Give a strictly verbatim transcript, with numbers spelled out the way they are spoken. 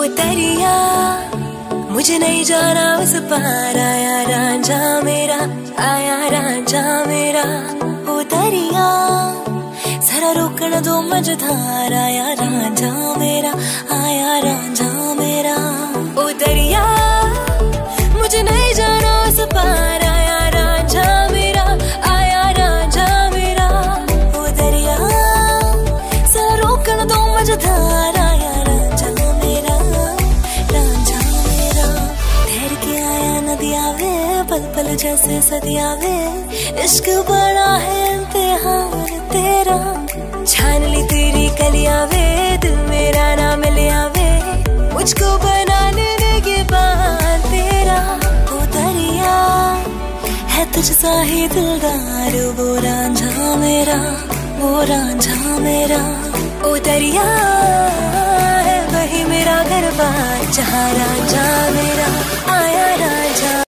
दरिया मुझे नहीं जाना उस पार, आया रांझा मेरा, आया रांझा मेरा। ओ दरिया जरा रोकना दो मझधार, आया रांझा मेरा, आया रांझा मेरा। ओ दरिया मुझे नहीं जाना उस पार, आया रांझा मेरा, आया रांझा मेरा। ओ दरिया जरा रोकना दो मझधार, आया रांझा मेरा, रांझा मेरा। ठहर के आया नदिया वे, पल पल जैसे सदिया वे, इश्क बड़ा है इम्तिहान तेरा। छान ली तेरी कलियां वे, दिल मेरा ना मिलिया वे, मुझको बनाने लगे बाहर तेरा। ओ दरिया है तुझ सा ही दिलदार, वो रांझा मेरा, वो रांझा मेरा। ओ दरिया है वही मेरा घर बार, जहाँ रांझा मेरा, आया रांझा